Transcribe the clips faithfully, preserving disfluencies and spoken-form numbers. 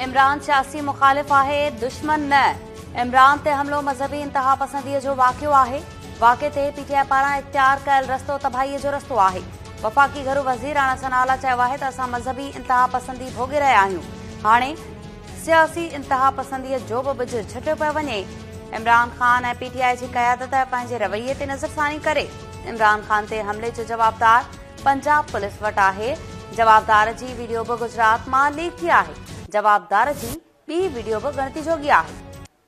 इमरान सियासी मुखालिफ आहे, दुश्मन न। इमरान ते हमलो मज़हबी इंतहा पसंदीअ जो वाक़ियो आहे। वाक़े ते पीटीआई पारां इख्तियार कयल रस्तो तबाहीअ जो रस्तो आहे। वफ़ाक़ी घरू वज़ीर राणा सनाला चयो आहे त असां मज़हबी इंतहा पसंदी भोॻे रहिया आहियूं। हाणे सियासी इंतहा पसंदीअ जो बि बिज छटियो पियो वञे। इमरान ख़ान ऐं पीटीआई जी क़यादत पंहिंजे रवैये ते नज़रसानी करे इमरान ख़ान ते हमले जो जवाबदार पंजाब पुलिस वटि आहे। जवाबदार जी वीडियो बि गुजरात मां लीक थी आहे। जवाबदार जी ॿी वीडियो बि ॻणती जोगी आहे।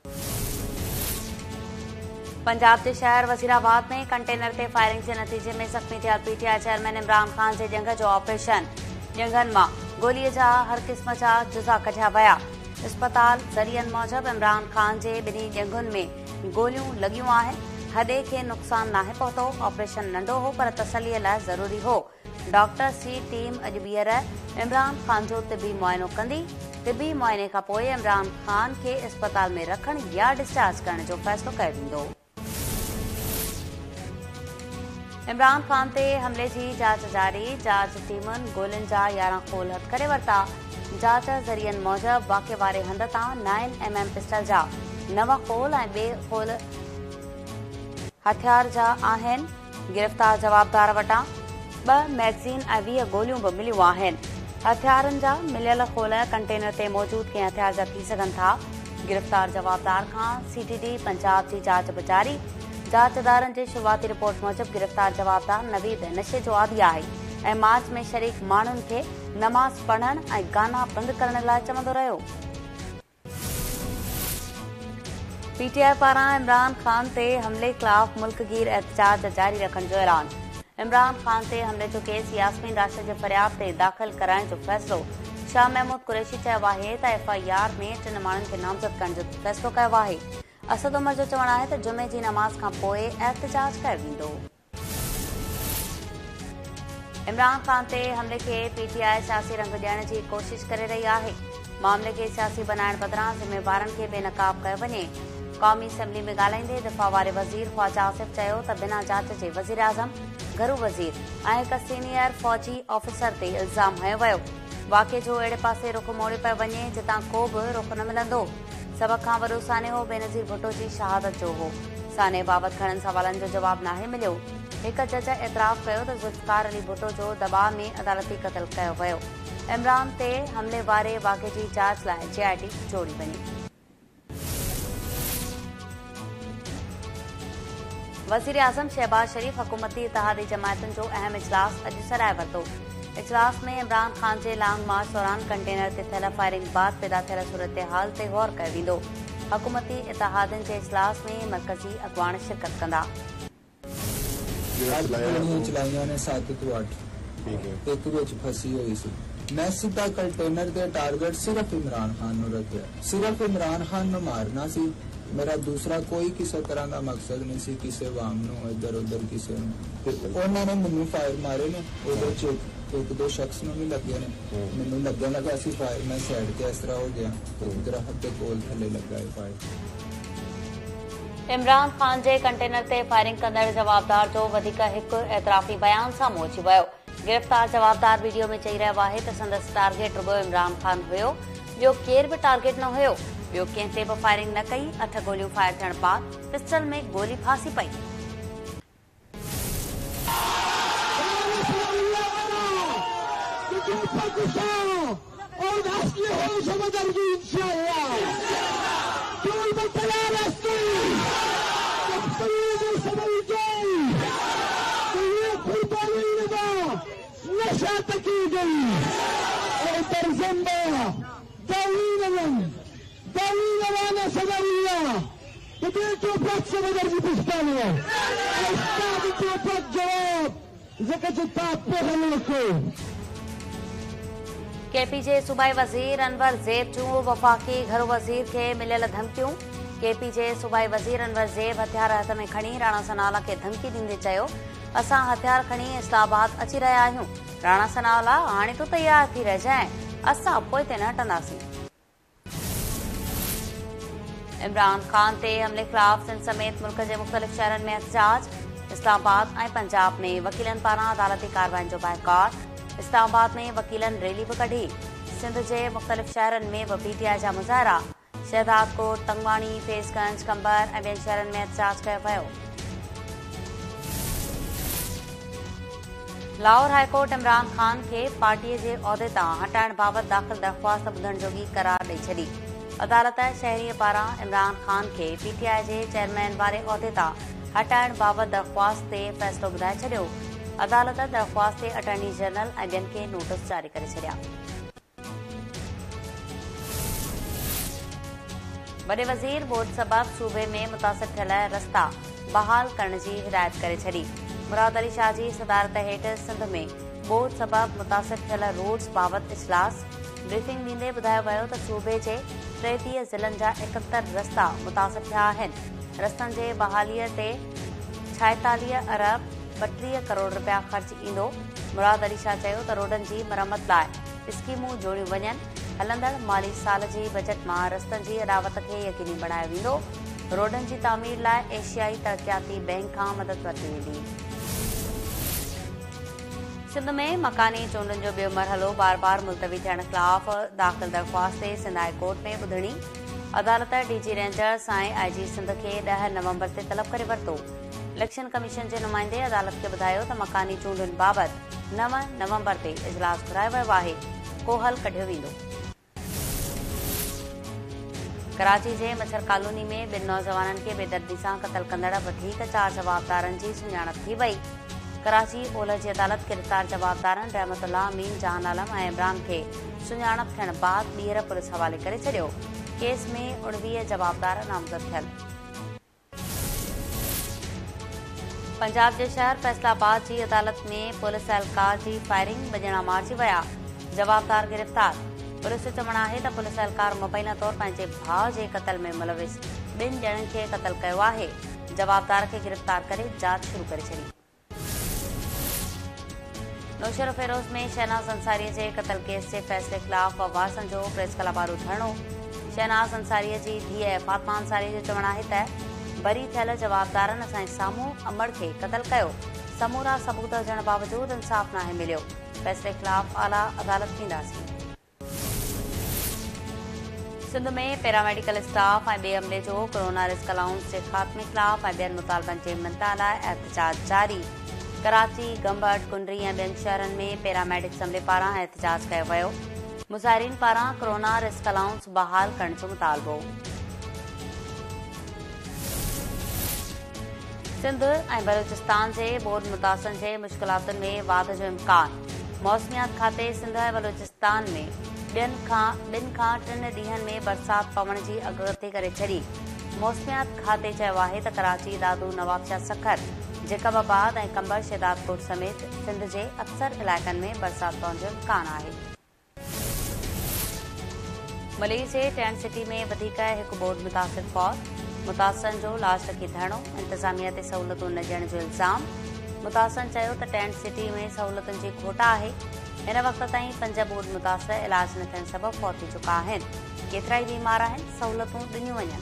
पंजाब जे शहर वज़ीराबाद में कंटेनर ते फायरिंग जे नतीजे में ज़ख़्मी थियल पीटीआई चेयरमैन इमरान ख़ान जे जंग जो ऑपरेशन। जंगनि मां गोलीअ जा हर क़िस्म जा जुज़ा कढिया विया। अस्पताल ज़रियनि मूजिबि इमरान ख़ान जे ॿिन्ही जंगुनि में गोलियूं लॻियूं आहिनि। हॾे खे नुक़सान नाहे पहुतो। ऑपरेशन नंढो हो पर तसलीअ लाइ ज़रूरी हो। डॉक्टर सी टीम अॼु ॿीहर इमरान ख़ान जो तिबी मुआइनो कंदी। तिबी मुआइने खां पोइ इमरान ख़ान खे अस्पताल में रखण या डिस्चार्ज करण जो फ़ैसिलो कयो वेंदो। इमरान ख़ान ते हमले जी जांच जारी। जांच टीमुनि गोलियुनि जा यारहं खोल हथ करे वरिता। जांच ज़रियनि मूजिबि वाक़े वारे हंध तां नाइन एम एम पिस्टल जा नव खोल ऐं ॿिए खोल हथियार जा आहिनि। गिरफ़्तार जवाबदार वटां ॿ मैगज़ीन ऐं वीह गोलियूं बि मिलियूं आहिनि। हथियारनि जा मिलियल खोल कंटेनर ते मौजूद कंहिं हथियार जा थी सघनि था। गिरफ़्तार जवाबदार खां सीटीडी पंजाब जी जांच बि जारी। जांच इदारनि जी शुरूआती रिपोर्ट मूजिबि गिरफ़्तार जवाबदार नवीद नशे जो आदी आहे ऐं मार्च में शरीक माण्हुनि खे नमाज़ पढ़ण ऐं गाना बंदि करण लाइ चवंदो रहियो। पीटीआई पारां इमरान ख़ान ते हमले ख़िलाफ़ मुल्कगीर एहतजाज जारी रखण जो ऐलान। इमरान ख़ान ते हमले जो केस यास्मीन राशिद जे फ़रियाद ते दाख़िल कराइण जो फ़ैसिलो। शाह महमूद कुरैशी चयो आहे त एफ आई आर में टिन माण्हुनि खे नामज़द करण जो फ़ैसिलो कयो आहे। असद उमर जो चवणु आहे त जुमे जी नमाज़ खां पोइ एहतजाज कयो वेंदो। इमरान ख़ान ते हमले खे पीटीआई सियासी रंग ॾियण जी कोशिश करे रही आहे। मामले खे सियासी बनाइण बदिरां ज़िम्मेवारनि खे बेनकाब कयो वञे। क़ौमी असैम्बली में ॻाल्हाईंदे दिफ़ा वारे वज़ीर ख्वाजा आसिफ चयो त बिना जांच जे वज़ीर आज़म घरू वज़ीर ऐं हिक सीनियर फ़ौजी ऑफिसर ते इल्ज़ाम हयो वियो। वाक़े जो अहिड़े पासे रुख़ मोड़े पियो वञे जितां को बि रुख़ न मिलंदो। सभ खां वॾो सान्हो बेनज़ीर भुट्टो जी शहादत जो हो। सान्हे बाबति घणनि सवालनि जो जवाब नाहे मिलियो। हिक जज एतराफ़ कयो त ज़ुल्फ़िकार अली भुट्टो जो दबाउ में अदालती क़त्ल कयो वियो। इमरान ते हमले वारे वाक़े जी जांच लाइ जे आई टी जोड़ी वञे। वज़ीर आज़म शहबाज शरीफ़ हुकूमती इत्तेहादी जमायतुनि जो अहम इजलास अॼु सराए वरितो। इजलास में इमरान ख़ान जे लॉन्ग मार्च दौरान कंटेनर ते थियल फायरिंग बाद पैदा थियल सूरत हाल ते गौर कयो वेंदो। हुकूमती इत्तेहादनि जे इजलास में मरकज़ी अॻवान शिरकत कंदा। मैं सीधा कंटेनर के टारगेट सिर्फ इमरान खान नु रखिया। सिर्फ इमरान खान नु मारना सी। मेरा दूसरा कोई किसी तरह का मकसद नहीं सी। किसी वाम नु इधर उधर किसी उन्होंने मैनू फायर मारे ने एक दो शख्स नु भी लगे ने। मैनू लगन लगा सी फायर मैं साइड ते इस तरह हो गया दरख्त के कोल थले लगा है फायर। इमरान ख़ान जे कंटेनर ते फायरिंग कंदड़ जवाबदार जो वधीक हिकु एतराफ़ी बयान साम्हूं अची वियो। गिरफ़्तार जवाबदार वीडियो में चई रहियो आहे त संदसि टारगेट रुॻो इमरान ख़ान हुयो। ॿियो केर बि टारगेट न हुयो। ॿियो कंहिं ते बि फायरिंग न कई। अठ गोलियूं फायर थियण बाद पिस्टल में गोली फासी पई। केपीजे सूबाई वज़ीर अनवर ज़ेब जूं वफ़ाक़ी घरू वज़ीर खे मिलियल धमकियूं। केपीजे सूबाई वज़ीर अनवर ज़ेब हथियार हथ में खणी राणा सनाला खे धमकी ॾींदे चयो असां हथियार खणी इस्लामाबाद अची रहिया आहियूं। राणा सनाला हाणे तूं तयार थी रहिजांइ असां पोइ ते न हटंदासीं। इमरान ख़ान ते हमले ख़िलाफ़ सिंध समेत मुल्क जे मुख़्तलिफ़ शहरनि में एहतजाज। इस्लामाबाद ऐं पंजाब में वकीलनि पारां अदालती कार्रवाइनि जो बाइकॉट। इस्लामाबाद में वकीलनि रैली बि कढी। सिंध जे मुख़्तलिफ़ शहरनि में बि पीटीआई जा मुज़ाहिरा। शहदादकोट, तंगवाणी, फेसगंज, कंबर ऐं ॿियनि शहरनि में एहतजाज कयो वियो। लाहौर हाईकोर्ट इमरान ख़ान खे पार्टीअ जे उहिदे तां हटाइण बाबति दाख़िल दरख़्वास्त ॿुधण जोगी करार ॾेई छॾी। अदालत शहरीअ पारां इमरान ख़ान खे पीटीआई जे चेयरमैन वारे उहिदे तां हटाइण बाबति दरख़्वास्त ते फ़ैसिलो ॿुधाए छॾियो। अदालत दरख़्वास्त ते अटॉर्नी जनरल ऐं ॿियनि खे नोटिस जारी करे छॾिया। वॾे वज़ीर बोर्ड सबबि सूबे में मुतासिर थियल रस्ता बहाल करण जी हिदायत करे छॾी। मुराद अली शाह जी सदारत हेठि सिंध में बोर्ड सबबि मुतासिर थियल रोड्स बाबति इजलास ब्रीफिंग ॾींदे ॿुधायो वियो त सूबे जे टेटीह ज़िलनि जा एकहतरि रस्ता मुतासिर थिया आहिनि। रस्तनि जे बहालीअ ते छाएतालीह अरब ॿटीह करोड़ रुपया ख़र्च ईंदो। मुराद अली शाह चयो त रोडनि जी मरम्मत लाइ स्कीमूं जोड़ियूं वञनि। हलंदड़ माली साल जी बजट मां रस्तनि जी अॾावत खे यकीनी बणायो वेंदो। रोडनि जी तामीर लाइ एशियाई तरक़ियाती बैंक खां मदद वरिती वेंदी। सिंध में मकानी चूंडुनि जो ॿियो मरहलो बार बार मुलतवी थियण ख़िलाफ़ दाख़िल दरख़्वास्त ते सिंध हाई कोर्ट में ॿुधणी। अदालत डीजी रेंजर्स ऐं आईजी सिंध खे ॾह नवंबर ते तलब करे वरितो। इलेक्शन कमीशन जे नुमाइंदे अदालत खे ॿुधायो त मकानी चूंडुनि बाबति नव नवंबर ते इजलास घुरायो वियो आहे। को हल कढियो वेंदो। कराची जे मच्छर कॉलोनी में ॿिनि नौजवाननि खे बेदर्दी सां क़तल कंदड़ वधीक चार जवाबदारनि जी सुञाणप थी वई। कराची ओलह जी अदालत गिरफ़्तार जवाबदारनि रहमतुल्लाह, अमीन, जहान आलम ऐं इमरान खे सुञाणप थियण बाद ॿीहर पुलिस हवाले करे छॾियो। केस में उणिवीह जवाबदार नामज़द थियल। पंजाब जे शहर फैसलाबाद जी अदालत में पुलिस एहलकार जी फायरिंग ॿ ॼणा मारिजी विया। जवाबदार गिरफ़्तार। पुलिस जो चवणु आहे त पुलिस एहलकार मुबैना तौर पंहिंजे भाउ जे क़तल में मुलविस ॿिनि ॼणनि खे क़तल कयो आहे। जवाबदार खे गिरफ़्तार करे जांच शुरू करे छॾी। नौशर फेरोज़ में शहनाज अंसारीअ जे क़तल केस जे फ़ैसिले ख़िलाफ़ वासनि जो प्रेस क्लब वारो धरणो। शहनाज अंसारीअ जी धीअ फातिमा अंसारी जो चवणु आहे त बरी थियल जवाबदारनि असांजे साम्हूं अमड़ खे क़तल कयो। समूरा सबूत हुजण बावजूदि इंसाफ़ नाहे मिलियो। फ़ैसिले ख़िलाफ़ आला अदालत वेंदासीं। सिंध में पैरामेडिकल स्टाफ ऐं ॿिए अमले जो कोरोना रिस्क अलाउंस जे ख़ात्मे ख़िलाफ़ ऐं ॿियनि मुतालबनि जे मिनता लाइ एहतजाज जारी। कराची, गंबट, कुंडरी ऐं ॿियनि शहरनि में पैरामेडिक्स अमले पारां एहतजाज कयो वियो। मुज़ाहिरीन पारां कोरोना रिस्क अलाउंस बहाल करण जो मुतालबो। सिंध ऐं बलूचिस्तान जे बोर्ड मुतासिरनि जे मुश्किलातुनि में वाध जो इम्कान। मौसमियात खाते सिंध ऐं बलूचिस्तान में ॿियनि खां ॿिनि खां टिनि ॾींहनि में बरसाति पवण जी अॻकथी करे छॾी। मौसमियात खाते चयो आहे त कराची, दादू, नवाबशाह सखर, जैकबाबाद ऐं कंबर, शहदादकोट समेत सिंध जे अक्सर इलाइक़नि में बरसाति पवण जो इम्कान आहे। मलीर जे टेंट सिटी में वधीक हिकु बोर्ड मुतासिर फौत। मुतासिरनि जो लास्ट की धरणो। इंतज़ामिया ते सहूलियतूं न ॾियण जो इल्ज़ाम। मुतासिरनि चयो त टेंट सिटी में सहूलियतुनि जी खोट आहे। हिन वक़्त ताईं पंज बोर्ड मुतासिर इलाज न थियण सबबि फौत थी चुका आहिनि। केतिरा ई बीमार आहिनि, सहूलियतूं ॾिनियूं वञनि।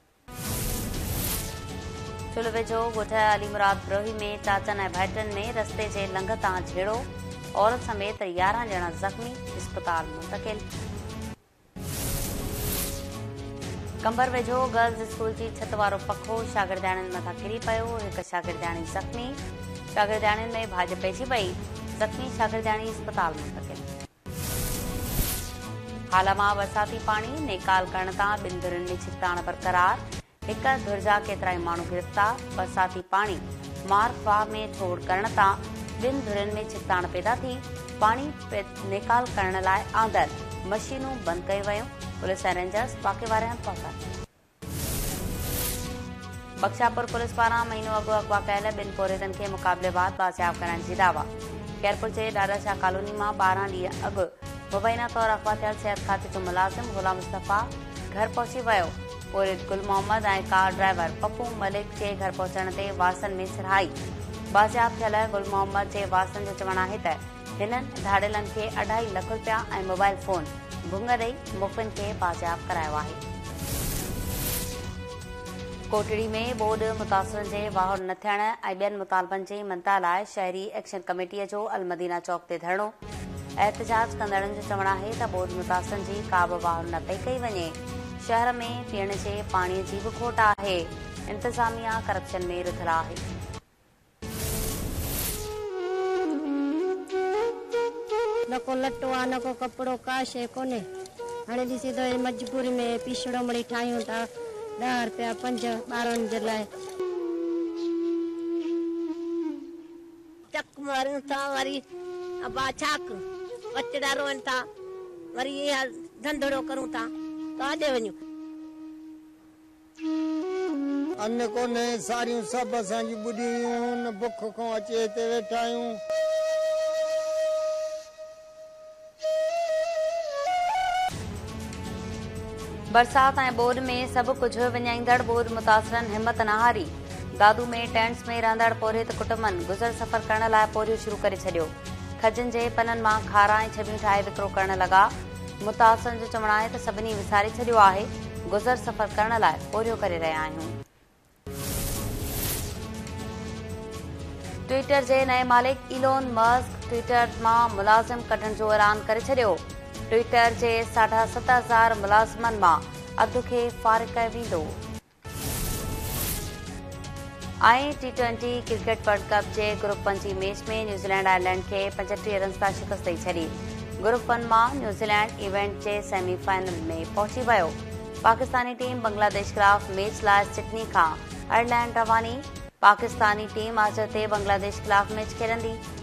चुल्ह वेझो ॻोठ अली मुराद ब्रोही में चाचनि ऐं भाइटनि में रस्ते जे लंघ तां झेड़ो। औरत समेत यारहं ॼणा ज़ख़्मी, इस्पताल मुंतक़िल। कंबर वेझो गर्ल्स स्कूल जी छित वारो पखो शागिर्दियाणियुनि मथां किरी पियो। हिकु शागिर्दियाणी ज़ख़्मी। शागिर्दियाणियुनि में भाॼ पइजी पई। ज़ख़्मी शागिर्दियाणी इस्पताल मुंतक़िल। हाल मां बरसाती पाणी नेकाल करण तां ॿिनि धुरियुनि में छिकताण बरक़रार। हिक धुर जा केतिरा ई माण्हू गिरफ़्तार। बरसाती पाणी मार्फा में छोड़ करण तां ॿिनि धुरियुनि में छिकताण पैदा थी। पाणी नेकाल करण लाइ आंदर मशीनूं बंदि कयूं वयूं। पुलिस ऐं रेंजर्स वाक़े वारे हंधि पहुता। बख्शापुर पुलिस पारां महीनो अॻु अगवा कयल ॿिनि पोरेतनि खे मुक़ाबलेबाद बाज़ियाब करण जी दावा। खैरपुर जे ॾाॾाशाह कॉलोनी मां ॿारहं ॾींहं अॻु मुबैना तौर अगवा थियल सिहत खाते जो मुलाज़िम गुलाम मुस्तफ़ा घर पहुची वियो। पोरित गुल मोहम्मद ऐं कार ड्राइवर पप्पू मलिक जे घर पहुचण ते वासनि में सिरहाई। बाज़ियाब थियल गुल मोहम्मद जे वासनि जो चवणु आहे त हिननि धाड़ेलनि खे अढाई लख रुपया ऐं मोबाइल फोन भुङ ॾेई मुख़बिन खे बाज़ियाब करायो आहे। कोटड़ी में बोर्ड मुतासिरनि जे वाहर न थियण ऐं ॿियनि मुतालबनि जे मनता लाइ शहरी एक्शन कमेटीअ जो अलमदीना चौक ते धरणो। एहतजाज कंदड़नि जो चवणु आहे त ॿोॾि मुतासिरनि जी का बि वाह न पई कई वञे। शहर में पीअण जे पाणीअ जी बि खोट आहे। इंतज़ामिया करप्शन में रुधल आहे। न को लटो आहे न को कपिड़ो, का शइ कोन्हे। हाणे ॾिसी त मजबूरी में पीसड़ो मड़ी ठाहियूं था ॾह रुपया पंज ॿारनि जे लाइ। चक मारियूं था वरी अबा छाक बचड़ा रोइनि था वरी इहा धंधड़ो करूं था काॾे वञूं। अन्न कोन्हे सारियूं सभु असांजी ॿुॾियूं न बुख खां अचे हिते वेठा आहियूं। बरसात ऐं ॿोॾि में सभु कुझु विञाईंदड़ ॿोॾि मुतासिरनि हिमत न हारी। दादू में टेंट्स में रहंदड़ पोरित कुटुंबनि गुज़र सफ़र करण लाइ पोरियो शुरू करे छॾियो। खजनि जे पननि मां खारा ऐं छबियूं ठाहे विकिरो करण लॻा। मुतासिरनि जो चवणु आहे त सभिनी विसारे छॾियो आहे। गुज़र सफ़र करण लाइ पोरियो करे रहिया आहियूं। ट्विटर जे नए मालिक इलोन मस्क ट्विटर मां मुलाज़िम कढण जो ऐलान करे छॾियो। ट्विटर जे साढा सत हज़ार मुलाज़िमनि मां अधु खे फारिग कयो वेंदो। ऐं T twenty cricket world cup जे ग्रुप वन जी मैच में न्यूज़ीलैंड आयरलैंड खे पंजटीह रन सां शिकस्त ॾेई छॾी। ग्रुप वन मां न्यूज़ीलैंड इवेंट जे सेमीफाइनल में पहुची वियो। पाकिस्तानी टीम बांग्लादेश खिलाफ मैच लाइ सिडनी खां आयरलैंड रवानी। पाकिस्तानी टीम आज ते बांग्लादेश खिलाफ मैच खेॾंदी।